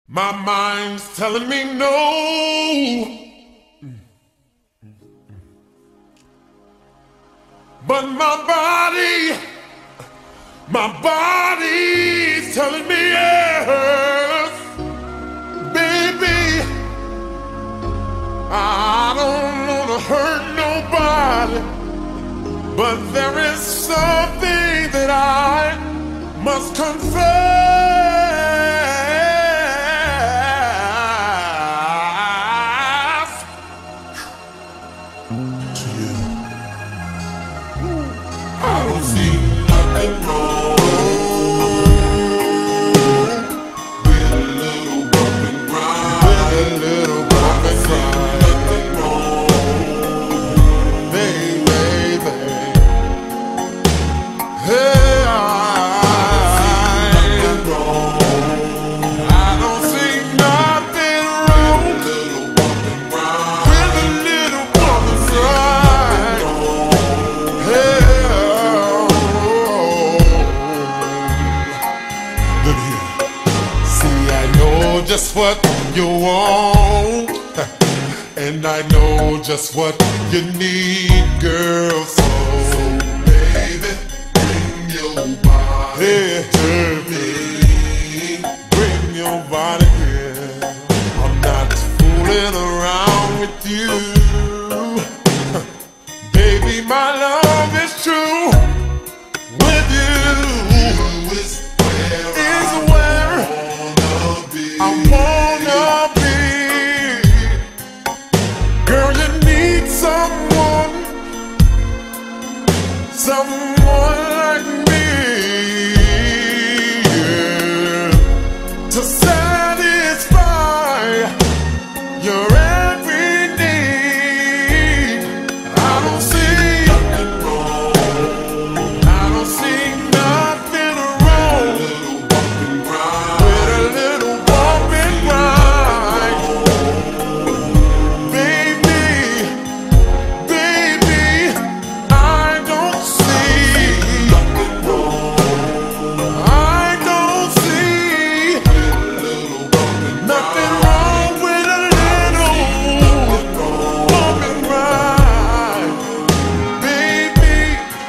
My mind's telling me no, but my body's telling me yes. Baby, I don't wanna hurt nobody, but there is something that I must confess to you. I don't see nothing wrong with a little bump and grind. With a little bump and grind. Nothing wrong, baby. Hey. Just what you want, and I know just what you need, girl. So baby, bring your body to me. Bring your body here. I'm not fooling around with you. Baby, my love is true. With you is where I wanna be. Girl, you need someone like me, yeah, to satisfy your every need. I don't see nothing wrong. I don't see nothing wrong with a little bump and grind. Baby, I don't see nothing wrong. I don't see nothing wrong with a little bump and grind. Baby,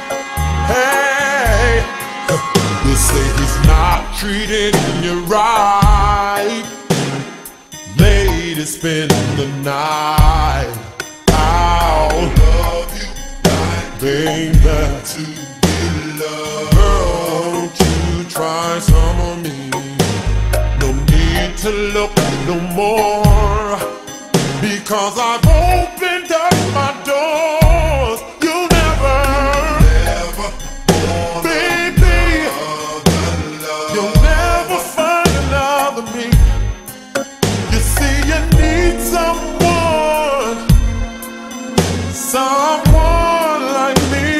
hey, you say he's not treating you right. Lady, spend the night. I'll love you like baby to be loved. Girl, won't you try some of me? No need to look no more, because I've opened up my doors. You'll never baby, you'll never find another me. You see, you need someone like me,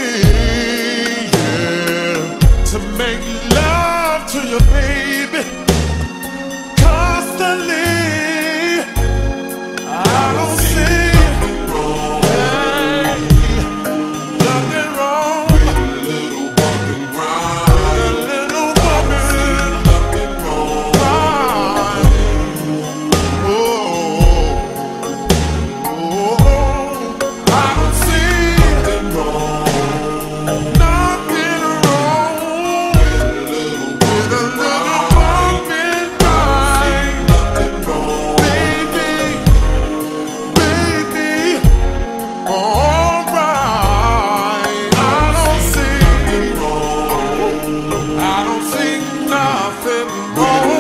yeah, to make love to you, baby, constantly. I don't see nothing wrong with a little bump and grind. With a little bump and grind. Oh, I don't see nothing wrong with a little bump and grind. Baby, alright. I don't see nothing wrong.